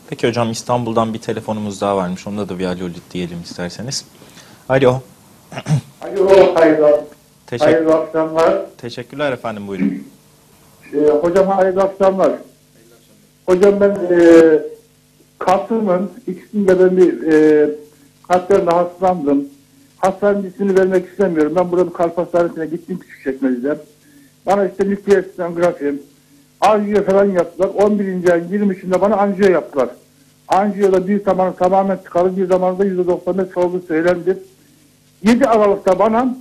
Peki hocam, İstanbul'dan bir telefonumuz daha varmış. Onda da bir alo diyelim isterseniz. Alo. Alo, hayırlı akşamlar. Teşekkürler efendim, buyurun. Hocam hayırlı akşamlar. Hocam ben Kasım'ın ikisinde ben bir kalplerle hastalandım. Hastanenin ismini vermek istemiyorum. Ben burada bir kalp hastanesine gittim, Küçükçekmece'den. Bana işte nükleer sonografi, anjiyo falan yaptılar. 11. ayın 23'inde bana anjiyo yaptılar. Anjiyoda bir zaman tamamen tıkalı, bir zamanda %95 olduğu söylendi. 7 Aralık'ta bana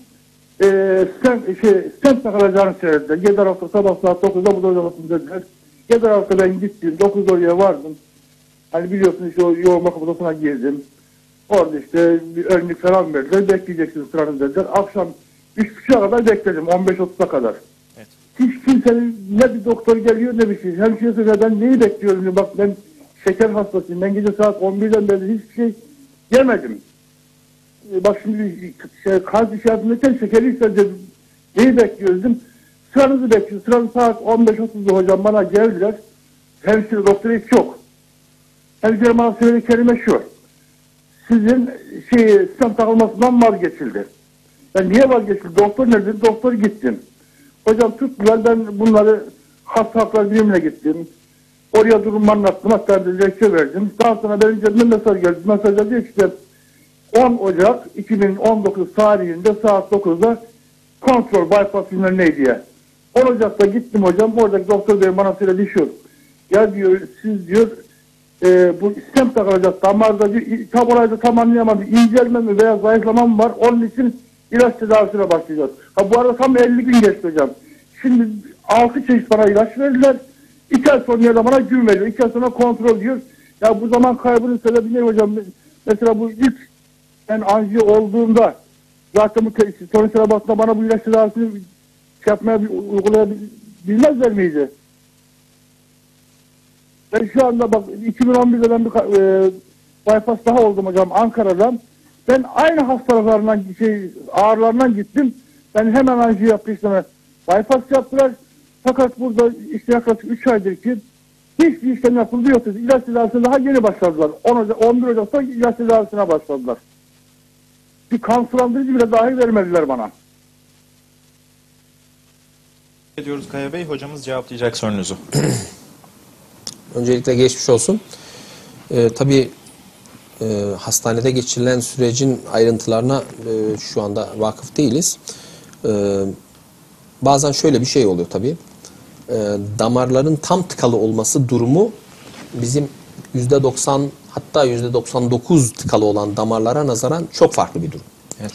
stent takılacağını söylediler. 7 Aralık'ta sabah saat 9'da burada olacaksın dediler. 7 Aralık'ta ben gittim. 9'da oraya vardım. Hani biliyorsunuz işte o yoğun bakım odasına girdim. Orada işte bir önlük falan verdiler. Bekleyeceksiniz sıranızı dediler. Akşam 3.30'a kadar bekledim. 15.30'a kadar. Evet. Hiç kimsenin ne bir doktor geliyor ne bir şey. Hemşire söylüyor, ben neyi bekliyorum diyor. Bak ben şeker hastasıyım. Ben gece saat 11'den beri hiçbir şey yemedim. Bak şimdi kalp işaretindeyken şekeri istedim. Neyi bekliyoruz dedim. Sıranızı bekliyoruz. Sıranız saat 15.30'da hocam bana geldiler. Hemşire doktoru hiç yok. Hemşire bana söylediği kelime şu. Sizin stent takılmasından vazgeçildi. Ben niye vazgeçildi? Doktor nerede? Doktor gittim. Hocam tuttular, ben bunları hasta haklar birimine gittim. Oraya durumu anlattım. Hatta bir lekçe verdim. Daha sonra benim cebime mesaj geldi. Mesajda diyor ki işte 10 Ocak 2019 tarihinde saat 9'da kontrol bypass bilmem ne diye. 10 Ocak'ta gittim hocam. Oradaki doktor bey bana söyledi şu. Ya diyor siz diyor bu stent takılacak damarda diyor, tam olayda tam anlayamadı. İncelme mi veya zayıflama mı var? Onun için ilaç tedavisine başlayacağız. Ha bu arada tam 50 gün geçti hocam. Şimdi 6 çeşit bana ilaç verdiler. 2 ay sonra da bana gün veriyor. 2 ay sonra kontrol diyor. Ya bu zaman kaybının sebebi ne hocam? Mesela bu ilk ben anjiyo olduğumda zaten bu sonuçlara baktığında bana bu ilaç tedavisini uygulayabilmezler miydi? Ben şu anda bak 2011'de ben bir bypass daha oldum hocam Ankara'dan. Ben aynı hastalıklarından ağrılarından gittim. Ben hemen anjiyo yaptım. Bypass yaptılar. Fakat burada işte yaklaşık 3 aydır ki hiçbir işlem yapıldı yok. İlaç tedavisine daha yeni başladılar. 11 Ocak'ta ilaç tedavisine başladılar. Bir kan sulandırıcı bile dahi vermediler bana. Ediyoruz Kaya Bey. Hocamız cevaplayacak sorunuzu. Öncelikle geçmiş olsun. Tabii hastanede geçirilen sürecin ayrıntılarına şu anda vakıf değiliz. Bazen şöyle bir şey oluyor tabii. Damarların tam tıkalı olması durumu bizim %90 hatta %99 tıkalı olan damarlara nazaran çok farklı bir durum. Evet.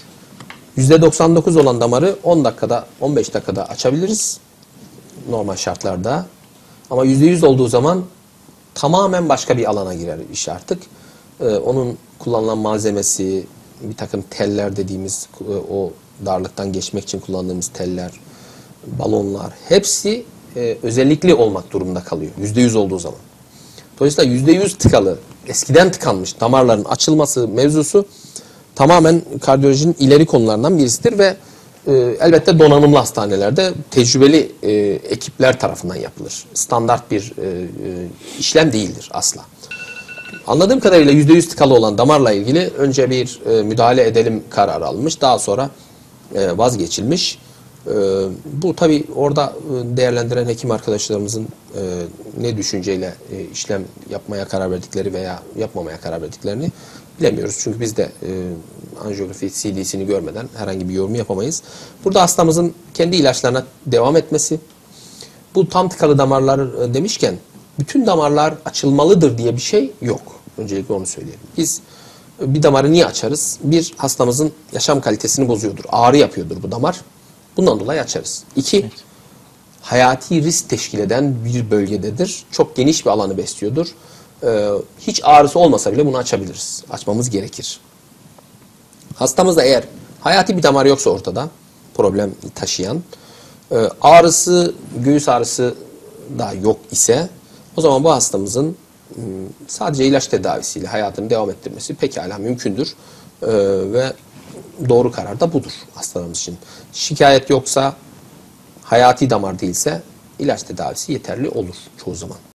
%99 olan damarı 10 dakikada 15 dakikada açabiliriz normal şartlarda. Ama %100 olduğu zaman tamamen başka bir alana girer iş artık. Onun kullanılan malzemesi, bir takım teller dediğimiz o darlıktan geçmek için kullandığımız teller, balonlar hepsi özellikli olmak durumunda kalıyor %100 olduğu zaman. Dolayısıyla %100 tıkalı, eskiden tıkanmış damarların açılması mevzusu tamamen kardiyolojinin ileri konularından birisidir ve elbette donanımlı hastanelerde tecrübeli ekipler tarafından yapılır. Standart bir işlem değildir asla. Anladığım kadarıyla %100 tıkalı olan damarla ilgili önce bir müdahale edelim kararı alınmış. Daha sonra vazgeçilmiş. Bu tabii orada değerlendiren hekim arkadaşlarımızın ne düşünceyle işlem yapmaya karar verdikleri veya yapmamaya karar verdiklerini bilemiyoruz. Çünkü biz de anjiyografi CD'sini görmeden herhangi bir yorum yapamayız. Burada hastamızın kendi ilaçlarına devam etmesi, bu tam tıkalı damarlar demişken bütün damarlar açılmalıdır diye bir şey yok. Öncelikle onu söyleyelim. Biz bir damarı niye açarız? Bir, hastamızın yaşam kalitesini bozuyordur. Ağrı yapıyordur bu damar. Bundan dolayı açarız. İki, evet, hayati risk teşkil eden bir bölgededir. Çok geniş bir alanı besliyordur. Hiç ağrısı olmasa bile bunu açabiliriz. Açmamız gerekir. Hastamızda eğer hayati bir damar yoksa ortada, problem taşıyan, ağrısı, göğüs ağrısı da yok ise o zaman bu hastamızın sadece ilaç tedavisiyle hayatını devam ettirmesi pekala mümkündür. Ve doğru karar da budur hastalarımız için. Şikayet yoksa, hayati damar değilse ilaç tedavisi yeterli olur çoğu zaman.